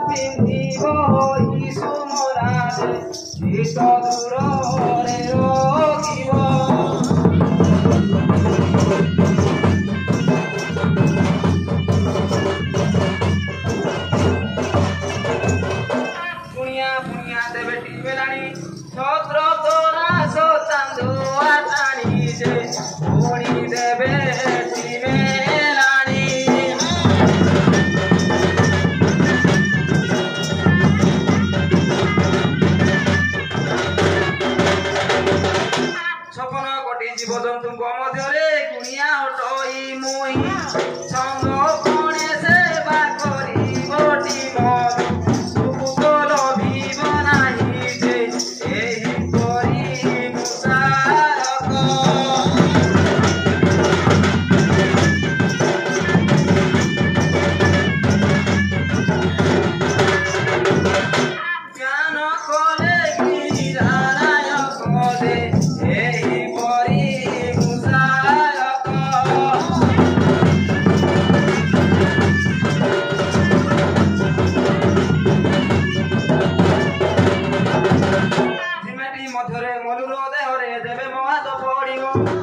ପିନ୍ଧିବ ଈଶୁ ମରାରେ ଶୀତ ଦୂରରେ ରଖିବ। ପୁଣିଆ ପୁଣିଆ ଦେବେ ଟିବେଲାଣି ଛତ୍ର ତୋରା ଚାନ୍ଦୁଆ ଟାଣି ଯେ ପୁଣି ଦେବେ ଟିବେଲାଣି। ଛପନ କୋଟି ଜୀବଜନ୍ତୁଙ୍କ ମଧ୍ୟରେ କୁଣିଆ ଅଟଇ ମୁଇଁ ଛନ୍ଦ କଣେ ସେବା କରିବଟି ମନ ସୁଖ ଲଭିବ ନାହିଁ ଯେ ଏହିପରି ମୁସାରକ। ଜ୍ଞାନ କଲେ ଗିରାନାୟକ ଦେ ଏହିପରି ମୁସାରକ। ସିମେଣ୍ଟ ମଧ୍ୟରେ ମଲୁର ଦେହରେ ଦେବେ ମହାତ ପଡ଼ିବ।